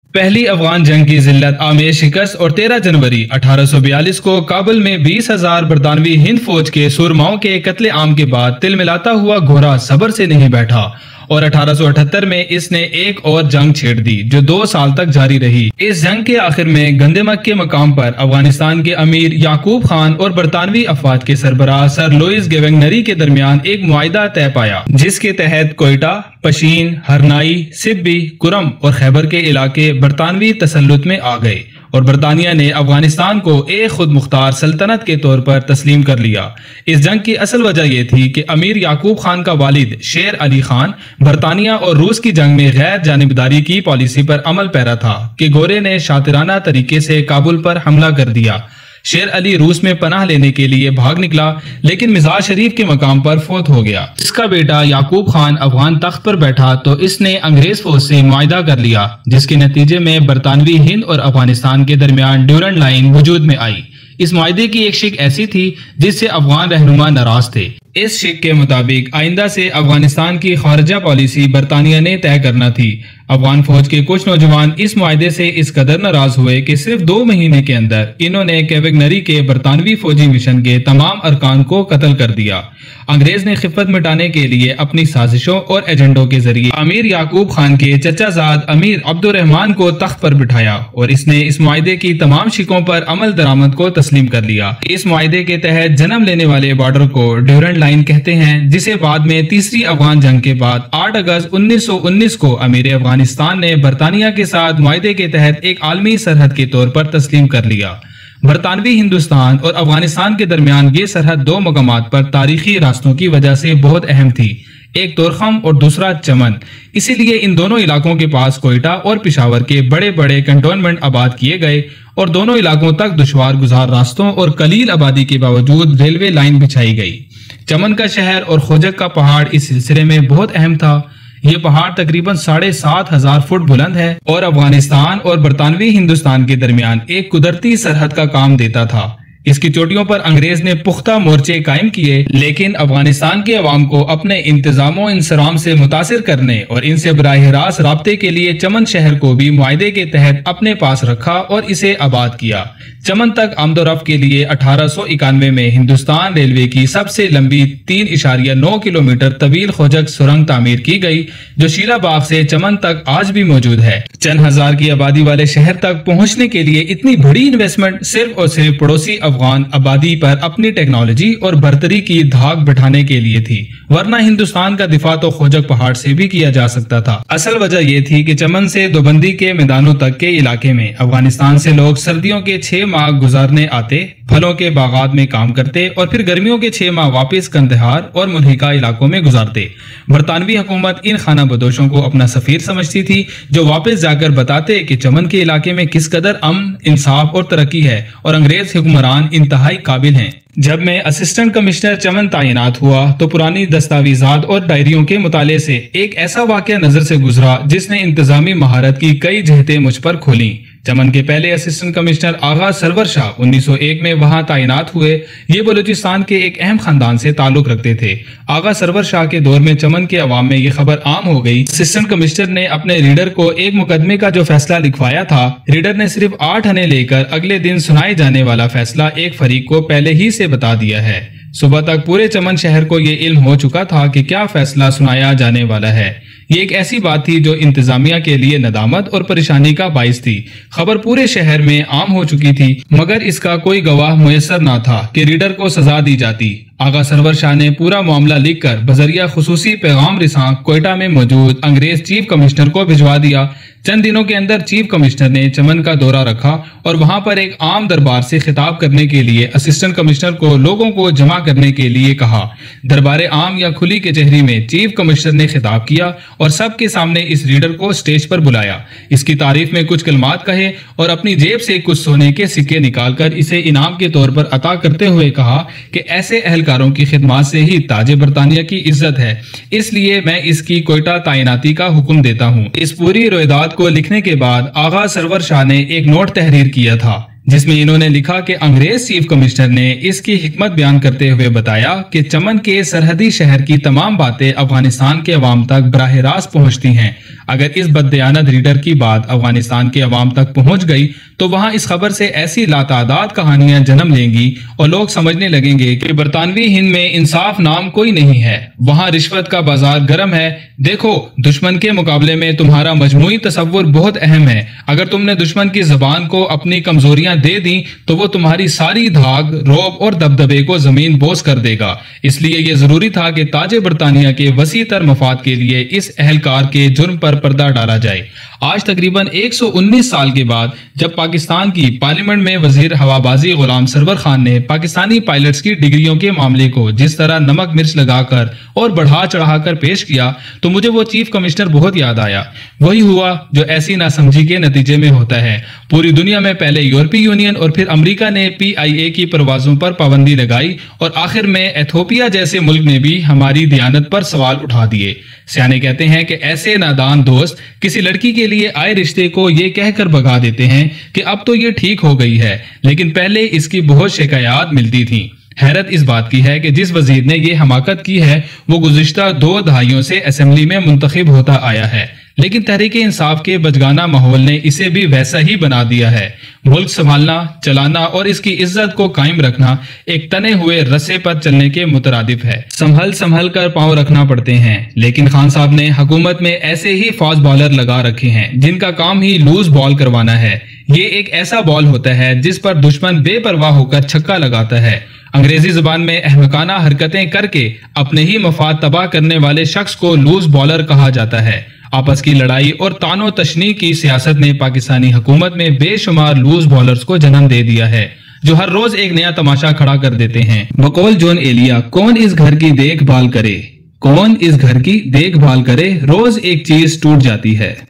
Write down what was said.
پہلی افغان جنگ کی ذلت آمیز شکست اور 13 جنوری 1842 کو کابل میں 20,000 برطانوی ہند فوج کے سورماؤں کے قتل عام کے بعد تل ملاتا ہوا گھوڑا صبر سے نہیں بیٹھا اور 1878 میں اس نے ایک اور جنگ چھیڑ دی جو 2 سال تک جاری رہی۔ اس جنگ کے آخر میں گندمک کے مقام پر افغانستان کے امیر یعقوب خان اور برطانوی افواج کے سربراہ سر لوئس گیونگنری کے درمیان ایک معاہدہ طے پایا، جس کے تحت کوئٹہ، پشین، ہرنائی، سبی، کرم اور خیبر کے علاقے برطانوی تسلط میں آ گئے اور برطانیہ نے افغانستان کو ایک خود مختار سلطنت کے طور پر تسلیم کر لیا۔ اس جنگ کی اصل وجہ یہ تھی کہ امیر یعقوب خان کا والد شیر علی خان برطانیہ اور روس کی جنگ میں غیر جانبداری کی پالیسی پر عمل پیرا تھا کہ گورے نے شاطرانہ طریقے سے کابل پر حملہ کر دیا۔ شیر علی روس میں پناہ لینے کے لیے بھاگ نکلا لیکن مزار شریف کے مقام پر فوت ہو گیا۔ اس کا بیٹا یعقوب خان افغان تخت پر بیٹھا تو اس نے انگریز فوج سے معاہدہ کر لیا، جس کے نتیجے میں برطانوی ہند اور افغانستان کے درمیان ڈیورنڈ لائن وجود میں آئی۔ اس معاہدے کی ایک شق ایسی تھی جس سے افغان رہنما ناراض تھے۔ اس شق کے مطابق آئندہ سے افغانستان کی خارجہ پالیسی برطانیہ نے طے کرنا تھی۔ افغان فوج کے کچھ نوجوان اس معاہدے سے اس قدر ناراض ہوئے کہ صرف 2 مہینے کے اندر انہوں نے گیونگنری کے برطانوی فوجی مشن کے تمام ارکان کو قتل کر دیا۔ انگریز نے خفت مٹانے کے لیے اپنی سازشوں اور ایجنڈوں کے ذریعے امیر یعقوب خان کے چچا زاد امیر عبد الرحمان کو تخت پر بٹھایا اور اس نے اس معاہدے کی تمام شقوں پر عمل درآمد کو تسلیم کر لیا۔ اس معاہدے کے تحت جنم لینے والے بارڈر کو ڈیورنڈ لائن کہتے ہیں، جسے بعد میں تیسری افغان جنگ کے بعد 8 اگست 1919 کو امیر افغانستان نے برطانیہ کے ساتھ معاہدے کے تحت ایک عالمی سرحد کے طور پر تسلیم کر لیا۔ برطانوی ہندوستان اور افغانستان کے درمیان یہ سرحد 2 مقامات پر تاریخی راستوں کی وجہ سے بہت اہم تھی، ایک تورخم اور دوسرا چمن۔ اسی لیے ان دونوں علاقوں کے پاس کوئٹہ اور پشاور کے بڑے بڑے کنٹونمنٹ آباد کیے گئے اور دونوں علاقوں تک دشوار گزار راستوں اور قلیل آبادی کے باوجود ریلوے لائن بچھائی گئی۔ چمن کا شہر اور خوجک کا پہاڑ اس سلسلے میں بہت اہم تھا۔ یہ پہاڑ تقریباً 7,500 فٹ بلند ہے اور افغانستان اور برطانوی ہندوستان کے درمیان ایک قدرتی سرحد کا کام دیتا تھا۔ اس کی چوٹیوں پر انگریز نے پختہ مورچے قائم کیے، لیکن افغانستان کے عوام کو اپنے انتظام و انصرام سے متاثر کرنے اور ان سے براہ راست رابطے کے لیے چمن شہر کو بھی معاہدے کے تحت اپنے پاس رکھا اور اسے آباد کیا۔ چمن تک آمد و رفت کے لیے 1891 میں ہندوستان ریلوے کی سب سے لمبی 3.9 کلومیٹر طویل خوجک سرنگ تعمیر کی گئی، جو شیلا باغ سے چمن تک آج بھی موجود ہے۔ چند ہزار کی آبادی والے شہر تک پہنچنے کے لیے اتنی بڑی انویسٹمنٹ صرف اور صرف پڑوسی افغان آبادی پر اپنی ٹیکنالوجی اور برتری کی دھاک بٹھانے کے لیے تھی، ورنہ ہندوستان کا دفاع تو خوجک پہاڑ سے بھی کیا جا سکتا تھا۔ اصل وجہ یہ تھی کہ چمن سے دوبندی کے میدانوں تک کے علاقے میں افغانستان سے لوگ سردیوں کے 6 ماہ گزارنے آتے، پھلوں کے باغات میں کام کرتے اور پھر گرمیوں کے 6 ماہ واپس کندہار اور ملحقہ علاقوں میں گزارتے۔ برطانوی حکومت ان خانہ بدوشوں کو اپنا سفیر سمجھتی تھی، جو واپس جا کر بتاتے کہ چمن کے علاقے میں کس قدر امن، انصاف اور ترقی ہے اور انگریز حکمران انتہائی قابل ہیں۔ جب میں اسسٹنٹ کمشنر چمن تعینات ہوا تو پرانی دستاویزات اور ڈائریوں کے مطالعے سے ایک ایسا واقعہ نظر سے گزرا جس نے انتظامی مہارت کی کئی جہتیں مجھ پر کھولیں۔ چمن کے پہلے اسسٹنٹ کمشنر آغا سرور شاہ 1901 میں وہاں تعینات ہوئے۔ یہ بلوچستان کے ایک اہم خاندان سے تعلق رکھتے تھے۔ آغا سرور شاہ کے دور میں چمن کے عوام میں یہ خبر عام ہو گئی۔ اسسٹنٹ کمشنر نے اپنے ریڈر کو ایک مقدمے کا جو فیصلہ لکھوایا تھا، ریڈر نے صرف 8 آنے لے کر اگلے دن سنائے جانے والا فیصلہ ایک فریق کو پہلے ہی سے بتا دیا ہے۔ صبح تک پورے چمن شہر کو یہ علم ہو چکا تھا کہ کیا فیصلہ سنایا جانے والا ہے۔ یہ ایک ایسی بات تھی جو انتظامیہ کے لیے ندامت اور پریشانی کا باعث تھی۔ خبر پورے شہر میں عام ہو چکی تھی، مگر اس کا کوئی گواہ میسر نہ تھا کہ ریڈر کو سزا دی جاتی۔ آغا سرور شاہ نے پورا معاملہ لکھ کر بذریعہ خصوصی پیغام رساں کوئٹہ میں موجود انگریز چیف کمشنر کو بھجوا دیا۔ چند دنوں کے اندر چیف کمشنر نے چمن کا دورہ رکھا اور وہاں پر ایک عام دربار سے خطاب کرنے کے لیے اسسٹنٹ کمشنر کو لوگوں کو جمع کرنے کے لیے کہا۔ دربار عام یا کھلی کچہری میں چیف کمشنر نے خطاب کیا اور سب کے سامنے اس ریڈر کو سٹیج پر بلایا، اس کی تعریف میں کچھ کلمات کہے اور اپنی جیب سے کچھ سونے کے سکے نکال کر اسے انعام کے طور پر عطا کرتے ہوئے کہا کہ ایسے اہلکاروں کی خدمات سے ہی تاج برطانیہ کی عزت ہے، اس لیے میں اس کی کوئٹہ تعیناتی کا حکم دیتا ہوں۔ اس پوری رویداد کو لکھنے کے بعد آغا سرور شاہ نے ایک نوٹ تحریر کیا تھا، جس میں انہوں نے لکھا کہ انگریز چیف کمشنر نے اس کی حکمت بیان کرتے ہوئے بتایا کہ چمن کے سرحدی شہر کی تمام باتیں افغانستان کے عوام تک براہ راست پہنچتی ہیں۔ अगर इस बददयानत रीडर की बात अफगानिस्तान के अवाम तक पहुंच गई तो वहां इस खबर से ऐसी लातादाद कहानियां जन्म लेंगी और लोग समझने लगेंगे कि बरतानवी हिंद में इंसाफ नाम कोई नहीं है, वहां रिश्वत का बाजार गर्म है। देखो, दुश्मन के मुकाबले में तुम्हारा मजमूई तसव्वुर बहुत अहम है। अगर तुमने दुश्मन की जबान को अपनी कमजोरियां दे दी तो वो तुम्हारी सारी धाक, रौब और दबदबे को जमीन बोस कर देगा। इसलिए यह जरूरी था कि ताजे बरतानिया के वसी तर मफाद के लिए इस अहलकार के जुर्म पर पर्दा डाला जाए। आज तकरीबन 119 साल के बाद जब पाकिस्तान की पार्लियामेंट में वजीर हवाबाजी गुलाम सरवर खान ने पाकिस्तानी पायलट्स की डिग्रियों के मामले को जिस तरह नमक मिर्च लगाकर और बढ़ा चढ़ाकर पेश किया तो मुझे वो चीफ कमिश्नर बहुत याद आया। वही हुआ जो ऐसी नासमझी के नतीजे में होता है। पूरी दुनिया में पहले यूरोपीय यूनियन और फिर अमेरिका ने PIA की परवाजों पर पाबंदी लगाई और आखिर में एथियोपिया जैसे मुल्क ने भी हमारी दियानत पर सवाल उठा दिए। सियाने कहते हैं कि ऐसे नादान दोस्त किसी लड़की के लिए आए रिश्ते को ये कहकर भगा देते हैं कि अब तो ये ठीक हो गई है, लेकिन पहले इसकी बहुत शिकायत मिलती थी। हैरत इस बात की है कि जिस वजीर ने ये हमाकत की है वो गुज़िश्ता 2 दहाइयों से असेंबली में मुंतखब होता आया है, लेकिन तहरीक इंसाफ के बचगाना माहौल ने इसे भी वैसा ही बना दिया है। मुल्क संभालना, चलाना और इसकी इज्जत को कायम रखना एक तने हुए रस्से पर चलने के मुतरादिफ है। संभल संभल कर पांव रखना पड़ते हैं, लेकिन खान साहब ने हुकूमत में ऐसे ही फास्ट बॉलर लगा रखे हैं जिनका काम ही लूज बॉल करवाना है। ये एक ऐसा बॉल होता है जिस पर दुश्मन बेपरवाह होकर छक्का लगाता है। अंग्रेजी जुबान में अहमकाना हरकतें करके अपने ही मफाद तबाह करने वाले शख्स को लूज बॉलर कहा जाता है। आपस की लड़ाई और तानो तशनी की सियासत ने पाकिस्तानी हुकूमत में बेशुमार लूज बॉलर्स को जन्म दे दिया है जो हर रोज एक नया तमाशा खड़ा कर देते हैं। बकौल जॉन एलिया, कौन इस घर की देखभाल करे, कौन इस घर की देखभाल करे, रोज एक चीज टूट जाती है।